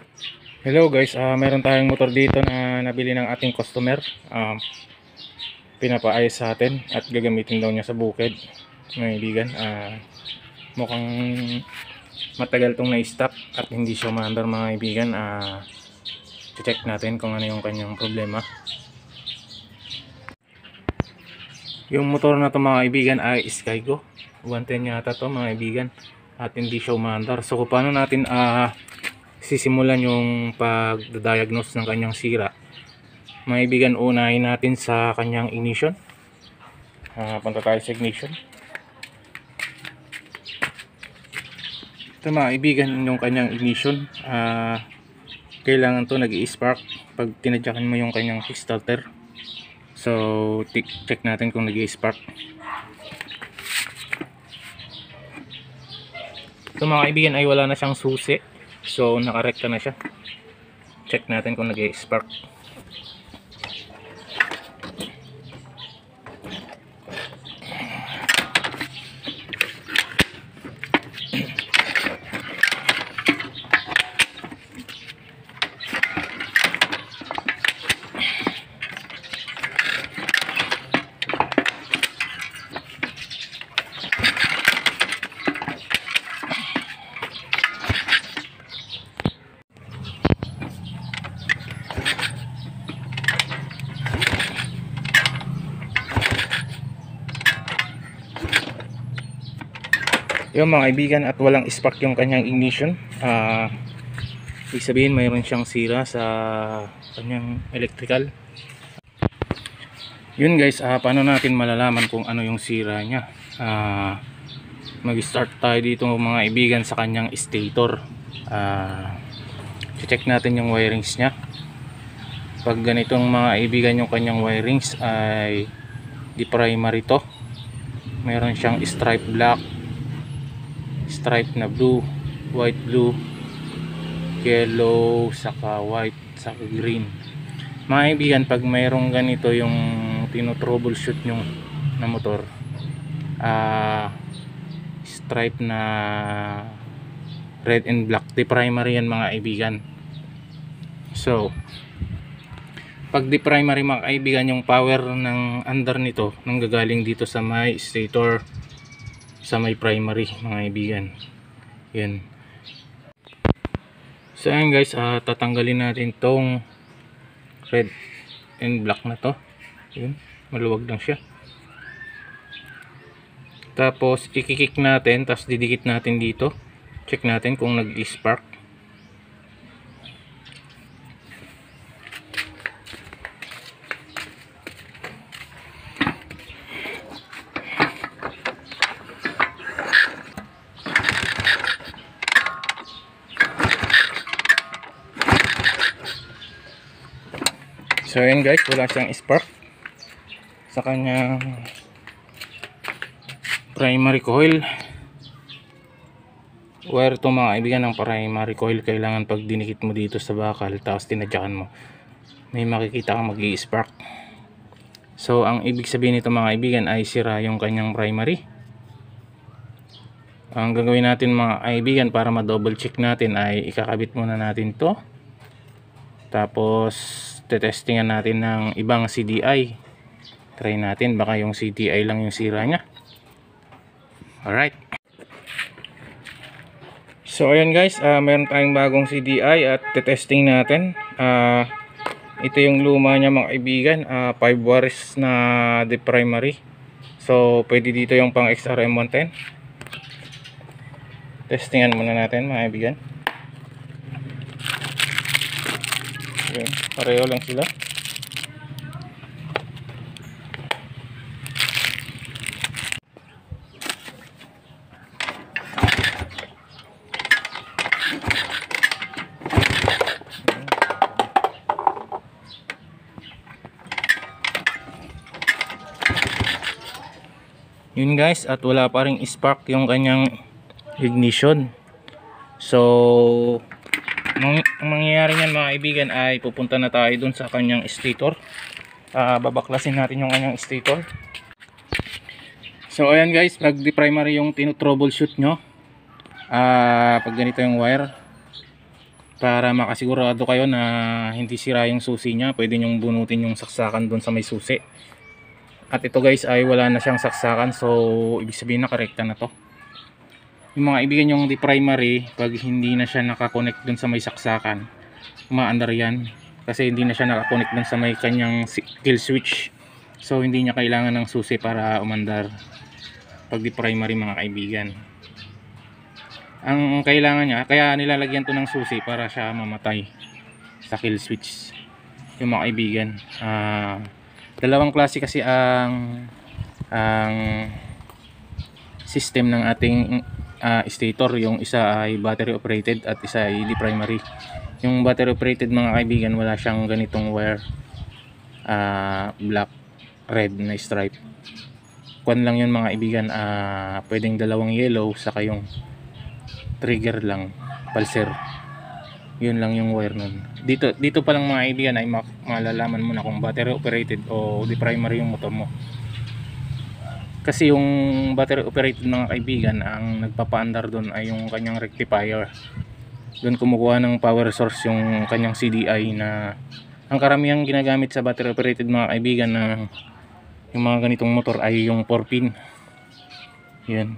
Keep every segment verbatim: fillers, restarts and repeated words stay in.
Hello guys, uh, meron tayong motor dito na nabili ng ating customer. um, Pinapaayos sa atin at gagamitin daw niya sa bukid, mga kaibigan. uh, Mukhang matagal tong na-stop at hindi siya umaandar, mga kaibigan. uh, Check natin kung ano yung kanyang problema. Yung motor na to, mga kaibigan, ay Skygo one ten yata to, mga kaibigan, at hindi siya umaandar. So paano natin uh, sisimulan yung pag-diagnose ng kanyang sira? Mga kaibigan, unahin natin sa kanyang ignition. Uh, punta tayo sa ignition. Ito, mga kaibigan, yung kanyang ignition. Uh, kailangan to nag-i-spark pag tinadyakan mo yung kanyang kickstarter. So check natin kung nag-i-spark. Ito, mga kaibigan, ay wala na siyang susi. So nakarekta na siya. Check natin kung nag-i-spark. Yung, mga kaibigan, at walang spark yung kanyang ignition. uh, Ibig sabihin mayroon siyang sira sa kanyang electrical. Yun guys, uh, paano natin malalaman kung ano yung sira niya? uh, Mag start tayo dito, mga kaibigan, sa kanyang stator. uh, Check natin yung wirings niya. Pag ganitong, mga kaibigan, yung kanyang wirings ay di primary to. Mayroon siyang stripe black, stripe na blue, white blue, yellow, saka white, saka green. Mga kaibigan, pag mayroong ganito yung tino-troubleshoot nyo na motor, uh, stripe na red and black, di primary yan, mga kaibigan. So pag di primary, mga kaibigan, yung power ng under nito nang gagaling dito sa may stator, sa may primary, mga kaibigan. Yan. So ayan guys, uh, tatanggalin natin tong red and black na to. Yun, maluwag lang siya. Tapos ikikik natin, tapos didikit natin dito. Check natin kung nag-spark. So ayan guys, wala siyang spark sa kanyang primary coil. Wire to, mga kaibigan, ng primary coil. Kailangan pag dinikit mo dito sa bakal tapos tinadyakan mo, may makikita kang mag-i-spark. So ang ibig sabihin nito, mga kaibigan, ay sira yung kanyang primary. Ang gagawin natin, mga kaibigan, para ma-double check natin, ay ikakabit muna natin to. Tapos tetestingan natin ng ibang C D I. Try natin, baka yung C D I lang yung sira nya. Alright. So ayan guys, uh, meron tayong bagong C D I at tetesting natin. uh, Ito yung luma nya, mga kaibigan, uh, five wires na the primary. So pwede dito yung pang X R M one ten. Testingan muna natin, mga kaibigan. Yun, pareho lang sila. Yun guys, at wala pa ring spark yung kanyang ignition. So ang mangyayari niyan, mga kaibigan, ay pupunta na tayo dun sa kanyang stator. uh, Babaklasin natin yung kanyang stator. So ayan guys, pag di primary yung tino-troubleshoot nyo, uh, pag ganito yung wire, para makasigurado kayo na hindi sira yung susi niya. Pwede nyong bunutin yung saksakan doon sa may susi. At ito guys ay wala na siyang saksakan, so ibig sabihin nakarekta na to. Yung mga ibigan yung di primary, pag hindi na siya nakakonect doon sa may saksakan, umaandar yan kasi hindi na siya nakakonect doon sa may kanyang kill switch. So hindi niya kailangan ng susi para umandar pag di primary mga kaibigan. Ang kailangan niya, kaya nilalagyan to ng susi para siya mamatay sa kill switch yung mga kaibigan. uh, dalawang klase kasi ang ang system ng ating uh, stator. Yung isa ay battery operated at isa ay di primary. Yung battery operated mga kaibigan, wala siyang ganitong wire, uh, black red na stripe. Kwan lang yun mga kaibigan, uh, pwedeng dalawang yellow saka yung trigger lang, pulser. Yun lang yung wire nun. Dito dito pa lang mga kaibigan ay malalaman mo na kung battery operated o di primary yung motor mo. Kasi yung battery operated mga kaibigan, ang nagpapaandar doon ay yung kanyang rectifier. Doon kumukuha ng power source yung kanyang C D I, na ang karamihang ginagamit sa battery operated mga kaibigan na yung mga ganitong motor ay yung four pin. Yan.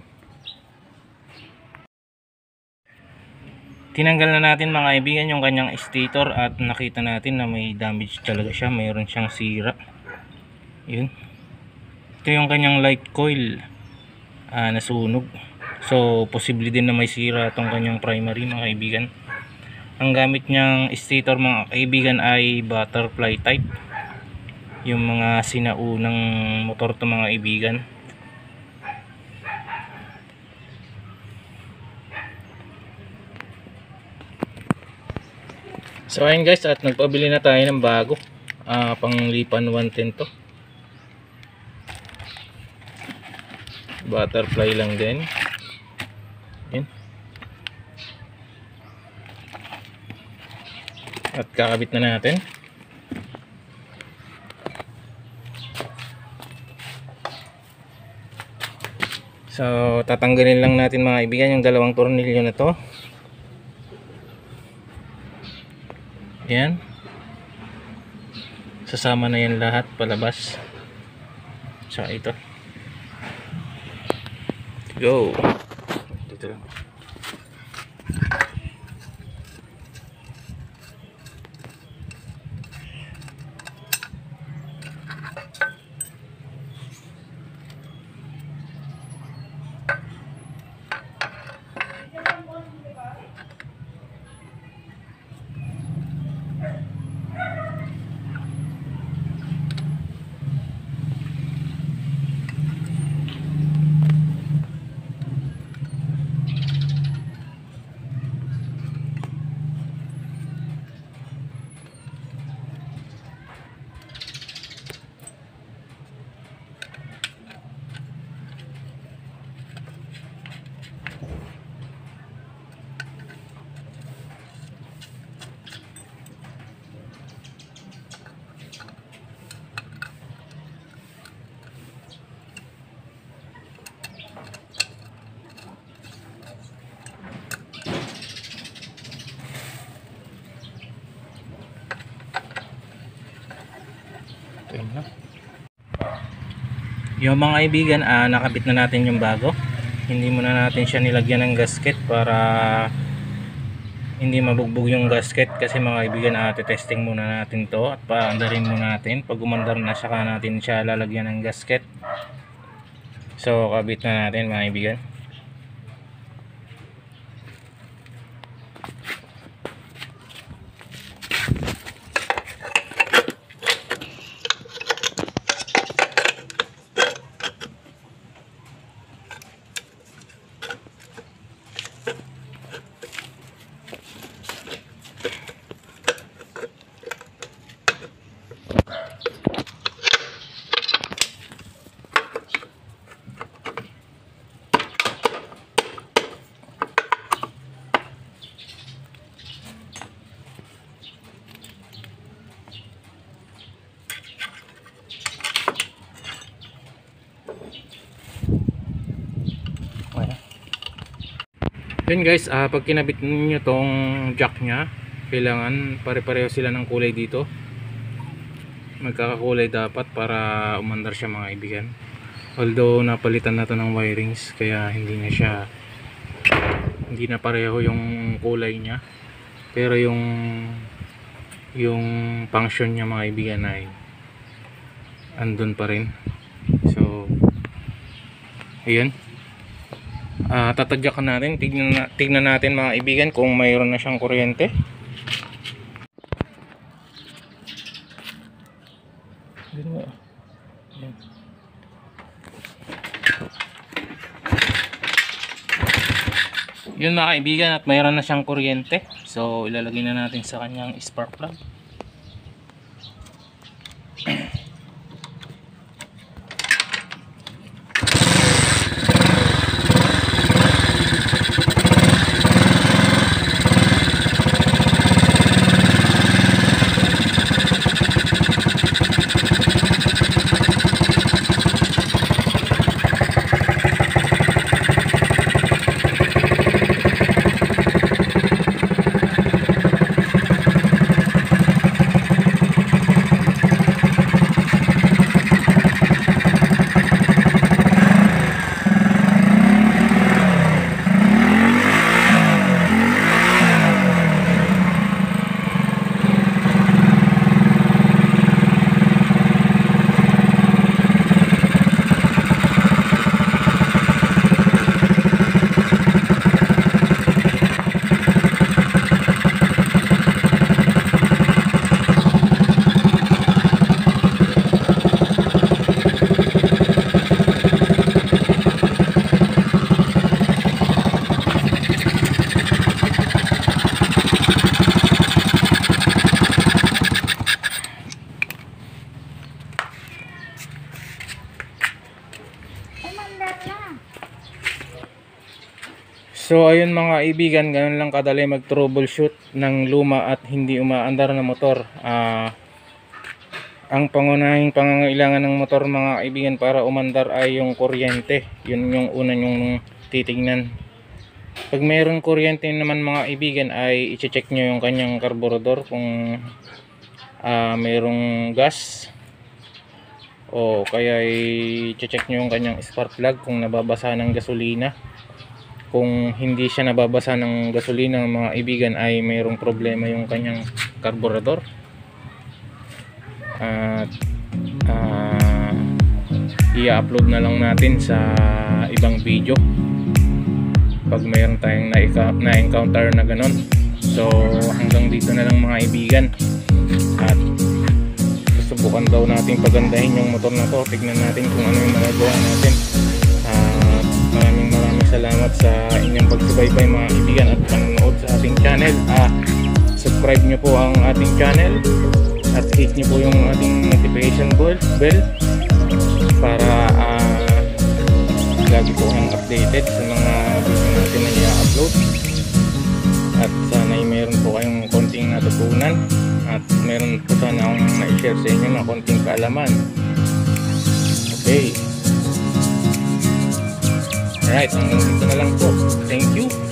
Tinanggal na natin mga kaibigan yung kanyang stator at nakita natin na may damage talaga siya, mayroon siyang sira. Yun. Ito yung kanyang light coil, uh, nasunog. So posible din na may sira itong kanyang primary mga kaibigan. Ang gamit niyang stator mga kaibigan ay butterfly type, yung mga sinaunang motor to mga kaibigan. So ayun guys, at nagpabili na tayo ng bago, uh, panglipan one ten to, butterfly lang din. Yan. At kakabit na natin. So tatanggalin lang natin mga kaibigan yung dalawang tornilyo na to. Yan, sasama na yan lahat palabas. So ito, go dito lang. Yung mga kaibigan, ah, nakabit na natin yung bago. Hindi muna natin siya nilagyan ng gasket para hindi mabugbog yung gasket, kasi mga kaibigan, ah, testing muna natin to at paandarin muna natin. Pag umandar na, saka natin siya lalagyan ng gasket. So kabit na natin mga kaibigan. Yun guys, uh, pag kinabit niyo tong jack nya, kailangan pare-pareho sila ng kulay dito, magkakakulay dapat para umandar siya mga kaibigan. Although napalitan na to ng wirings, kaya hindi na siya hindi na pareho yung kulay niya, pero yung yung function niya mga kaibigan ay andun pa rin. So ayun, uh, tatadyakan natin, tignan, na, tignan natin mga kaibigan kung mayroon na siyang kuryente. Yun mga kaibigan, at mayroon na siyang kuryente. So ilalagay na natin sa kanyang spark plug. So ayun mga kaibigan, ganun lang kadali mag troubleshoot ng luma at hindi umaandar na motor. uh, Ang pangunahing pangangailangan ng motor mga kaibigan para umandar ay yung kuryente. Yun yung una yung titignan. Pag mayroon kuryente naman mga kaibigan ay i-check nyo yung kanyang karburador kung uh, mayroong gas, o kaya i-check nyo yung kanyang spark plug kung nababasa ng gasolina. Kung hindi siya nababasa ng gasolina mga kaibigan ay mayroong problema yung kanyang karburador. At uh, i-upload na lang natin sa ibang video pag mayroon tayong na-encounter na ganon. So hanggang dito na lang mga kaibigan, at susubukan daw natin pagandahin yung motor na to. Tignan natin kung ano yung magagawa natin. uh, Maraming maraming salamat sa inyong pagsubaybay mga kaibigan at panonood sa ating channel. Ah, subscribe nyo po ang ating channel at hit nyo po yung ating notification bell para uh, lagi po kang updated sa mga video natin na i-upload. At sana ay mayroon po kayong konting natutunan at mayroon po sana akong na-share sa inyo na konting kaalaman. Okay. Alright, hanggang dito na lang po. Thank you.